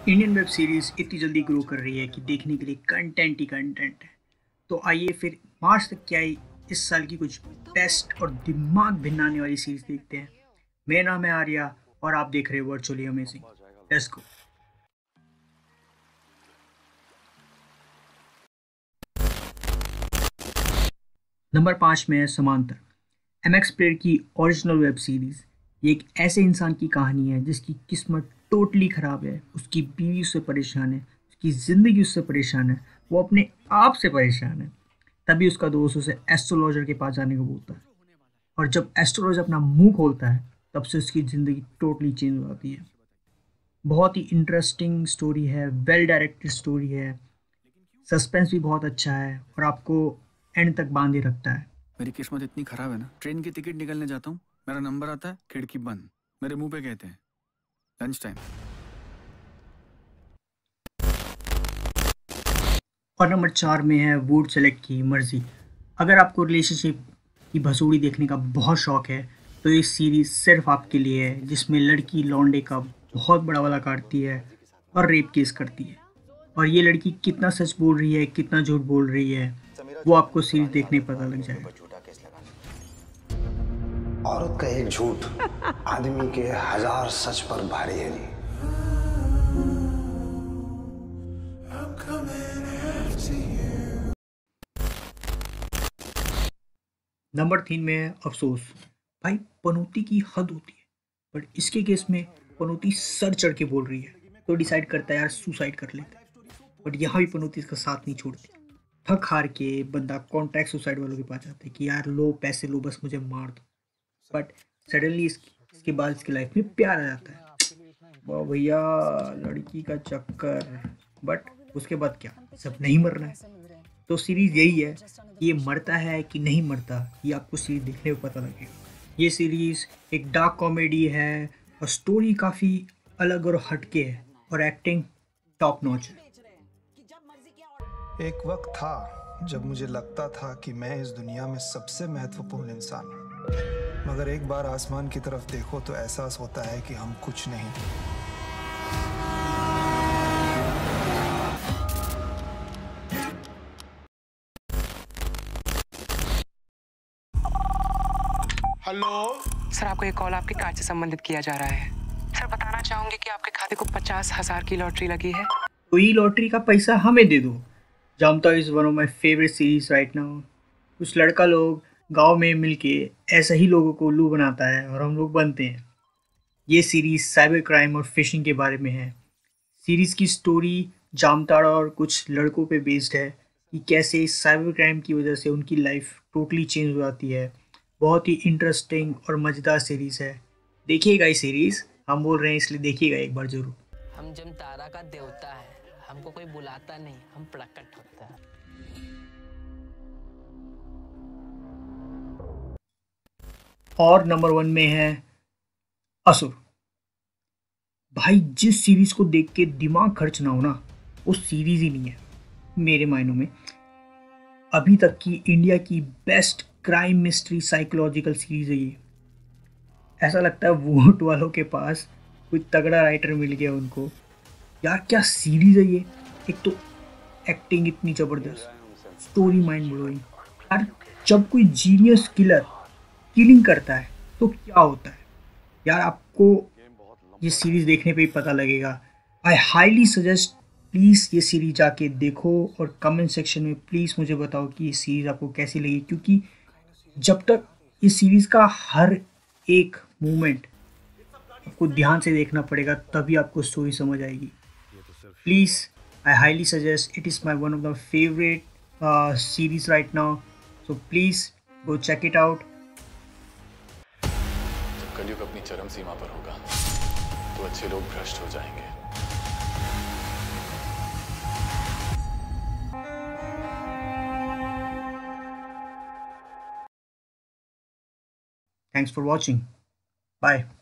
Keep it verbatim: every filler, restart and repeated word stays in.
Indian web series इतनी जल्दी grow कर रही है कि देखने के लिए कंटेंट ही कंटेंट है। तो आइए फिर मार्च तक क्या आई इस साल की कुछ बेस्ट और दिमाग भिन्नाने वाली सीरीज देखते हैं। मेरा नाम है आर्या और आप देख रहे हो virtually amazing. Let's go. Number पाँच में है समांतर, एम एक्स प्लेयर की ओरिजिनल वेब सीरीज। ये एक ऐसे इंसान की कहानी है जिसकी किस्मत टोटली खराब है, उसकी बीवी उससे परेशान है, उसकी ज़िंदगी उससे परेशान है, वो अपने आप से परेशान है। तभी उसका दोस्त उसे एस्ट्रोलॉजर के पास जाने को बोलता है और जब एस्ट्रोलॉजर अपना मुंह खोलता है तब से उसकी ज़िंदगी टोटली चेंज हो जाती है। बहुत ही इंटरेस्टिंग स्टोरी है, वेल डायरेक्टेड स्टोरी है, सस्पेंस भी बहुत अच्छा है और आपको एंड तक बांधे रखता है। मेरी किस्मत इतनी खराब है ना, ट्रेन की टिकट निकलने जाता हूँ, मेरा नंबर आता है, खिड़की बंद। मेरे मुंह पे कहते हैं लंच टाइम। और नंबर चार में है वुड सेलेक्ट की मर्जी। अगर आपको रिलेशनशिप की भसोड़ी देखने का बहुत शौक है तो ये सीरीज सिर्फ आपके लिए है, जिसमें लड़की लौंडे का बहुत बड़ा वाला काटती है और रेप केस करती है। और ये लड़की कितना सच बोल रही है, कितना झूठ बोल रही है, वो आपको सीरीज देखने पता लग जाएगा। औरत का एक झूठ आदमी के हजार सच पर भारी है नहीं। नंबर तीन में है अफसोस। भाई पनौती की हद होती है, बट इसके केस में पनौती सर चढ़ के बोल रही है तो डिसाइड करता है यार सुसाइड कर लेता है। बट यहाँ भी पनौती इसका साथ नहीं छोड़ती। थक हार के बंदा कॉन्ट्रैक्ट सुसाइड वालों के पास जाता है कि यार लो पैसे लो, बस मुझे मार दो। बट सडनली इस, इसके बाद इसकी लाइफ में प्यार आ जाता है। वाह भैया, लड़की का चक्कर। बट उसके बाद क्या, सब नहीं मरना है। तो सीरीज यही है कि ये मरता है कि नहीं मरता, ये आपको सीरीज देखने में पता लगेगा। ये सीरीज एक डार्क कॉमेडी है और स्टोरी काफ़ी अलग और हटके है और एक्टिंग टॉप नॉच है। एक वक्त था जब मुझे लगता था कि मैं इस दुनिया में सबसे महत्वपूर्ण इंसान हूँ, मगर एक बार आसमान की तरफ देखो तो एहसास होता है कि हम कुछ नहीं। हेलो सर, आपको ये कॉल आपके कार्ड से संबंधित किया जा रहा है। सर, बताना चाहूंगी कि आपके खाते को पचास हजार की लॉटरी लगी है। तो ये लॉटरी का पैसा हमें दे दो। जानता is one of my favourite series right now. कुछ लड़का लोग गांव में मिलके ऐसे ही लोगों को उल्लू बनाता है और हम लोग बनते हैं। ये सीरीज साइबर क्राइम और फिशिंग के बारे में है। सीरीज की स्टोरी जामताड़ा और कुछ लड़कों पे बेस्ड है कि कैसे साइबर क्राइम की वजह से उनकी लाइफ टोटली चेंज हो जाती है। बहुत ही इंटरेस्टिंग और मज़ेदार सीरीज़ है। देखिएगा ये सीरीज़, हम बोल रहे हैं इसलिए देखिएगा एक बार ज़रूर। हम जमतारा का देवता है, हमको कोई बुलाता नहीं, हम प्रकट होता है। और नंबर वन में है असुर। भाई जिस सीरीज को देख के दिमाग खर्च ना हो ना, वो सीरीज ही नहीं है मेरे मायनों में। अभी तक की इंडिया की best crime mystery psychological series है ये। ऐसा लगता है वोट वालों के पास कोई तगड़ा राइटर मिल गया उनको। यार क्या सीरीज है ये। एक तो एक्टिंग इतनी ज़बरदस्त, स्टोरी माइंड ब्लोइंग। यार जब कोई जीनियस किलर किलिंग करता है तो क्या होता है, यार आपको ये सीरीज देखने पे ही पता लगेगा। आई हाईली सजेस्ट, प्लीज़ ये सीरीज जाके देखो और कमेंट सेक्शन में प्लीज़ मुझे बताओ कि ये सीरीज़ आपको कैसी लगी, क्योंकि जब तक इस सीरीज़ का हर एक मोमेंट आपको ध्यान से देखना पड़ेगा तभी आपको स्टोरी समझ आएगी। Please I highly suggest, it is my one of the favourite series right now, so please go check it out. जब कलयुग अपनी चरम सीमा पर होगा तो अच्छे लोग भ्रष्ट हो जाएंगे। Thanks for watching. Bye.